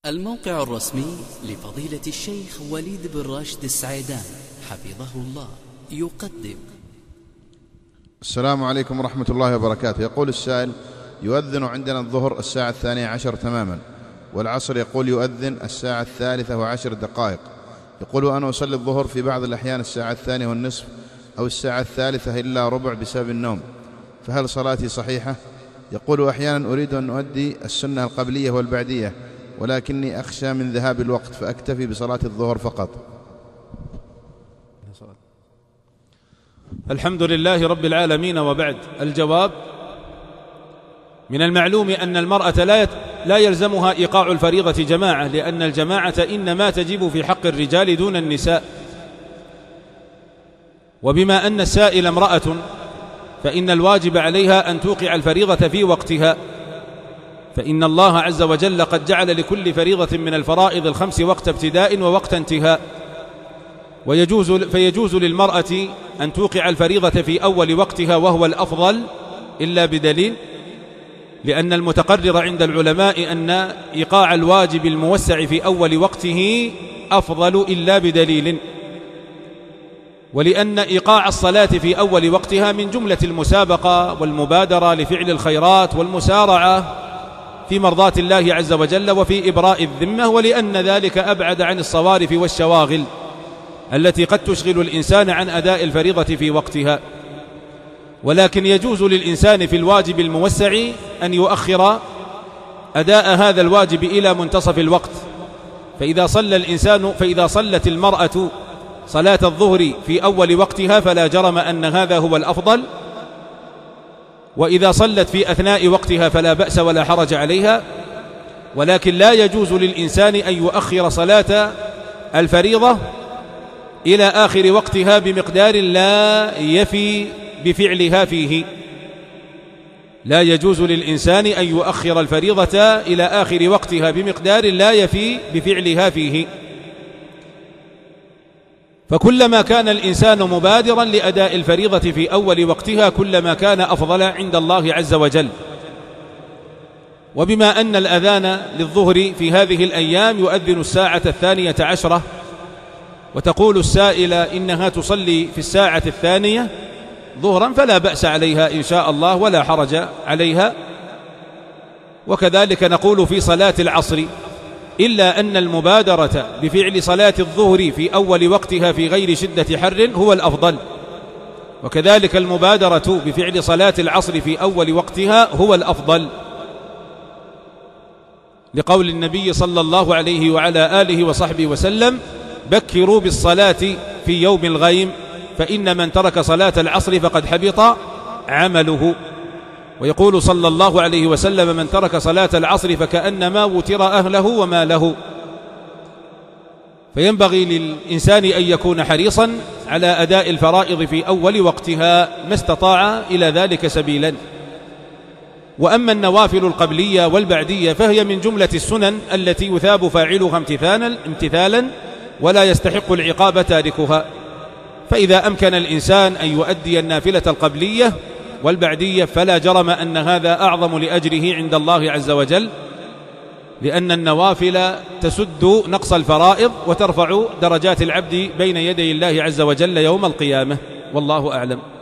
الموقع الرسمي لفضيلة الشيخ وليد بن راشد السعيدان حفظه الله يقدم. السلام عليكم ورحمة الله وبركاته. يقول السائل: يؤذن عندنا الظهر الساعة 12 تماما، والعصر يقول يؤذن الساعة 13:10. يقول: أنا أصلي الظهر في بعض الأحيان الساعة 2:30 أو الساعة 3:45 بسبب النوم، فهل صلاتي صحيحة؟ يقول: أحيانا أريد أن أؤدي السنة القبلية والبعدية، ولكني أخشى من ذهاب الوقت فأكتفي بصلاة الظهر فقط. الحمد لله رب العالمين، وبعد. الجواب: من المعلوم أن المرأة لا يلزمها إيقاع الفريضة جماعة، لأن الجماعة إنما تجب في حق الرجال دون النساء. وبما أن السائل امرأة فإن الواجب عليها أن توقع الفريضة في وقتها، فإن الله عز وجل قد جعل لكل فريضة من الفرائض الخمس وقت ابتداء ووقت انتهاء، فيجوز للمرأة أن توقع الفريضة في أول وقتها وهو الأفضل إلا بدليل، لأن المتقرر عند العلماء أن إيقاع الواجب الموسع في أول وقته أفضل إلا بدليل، ولأن إيقاع الصلاة في أول وقتها من جملة المسابقة والمبادرة لفعل الخيرات والمسارعة في مرضاة الله عز وجل وفي إبراء الذمة، ولأن ذلك أبعد عن الصوارف والشواغل التي قد تشغل الإنسان عن أداء الفريضة في وقتها. ولكن يجوز للإنسان في الواجب الموسع أن أداء هذا الواجب إلى منتصف الوقت، فإذا صلت المرأة صلاة الظهر في أول وقتها فلا جرم أن هذا هو الأفضل، وإذا صلت في أثناء وقتها فلا بأس ولا حرج عليها. ولكن لا يجوز للإنسان أن يؤخر صلاة الفريضة إلى آخر وقتها بمقدار لا يفي بفعلها فيه. لا يجوز للإنسان أن يؤخر الفريضة إلى آخر وقتها بمقدار لا يفي بفعلها فيه. فكلما كان الإنسان مبادرا لأداء الفريضة في أول وقتها كلما كان أفضل عند الله عز وجل. وبما أن الأذان للظهر في هذه الأيام يؤذن الساعة 12، وتقول السائلة إنها تصلي في الساعة 2 ظهرا، فلا بأس عليها إن شاء الله ولا حرج عليها. وكذلك نقول في صلاة العصر، إلا أن المبادرة بفعل صلاة الظهر في أول وقتها في غير شدة حر هو الأفضل، وكذلك المبادرة بفعل صلاة العصر في أول وقتها هو الأفضل، لقول النبي صلى الله عليه وعلى آله وصحبه وسلم: بكروا بالصلاة في يوم الغيم، فإن من ترك صلاة العصر فقد حبط عمله. ويقول صلى الله عليه وسلم: من ترك صلاة العصر فكأنما وتر أهله وماله. فينبغي للإنسان أن يكون حريصا على أداء الفرائض في أول وقتها ما استطاع إلى ذلك سبيلا. وأما النوافل القبلية والبعدية فهي من جملة السنن التي يثاب فاعلها امتثالا ولا يستحق العقاب تاركها. فإذا أمكن الإنسان أن يؤدي النافلة القبلية والبعدية فلا جرم أن هذا أعظم لأجره عند الله عز وجل، لأن النوافل تسد نقص الفرائض وترفع درجات العبد بين يدي الله عز وجل يوم القيامة، والله أعلم.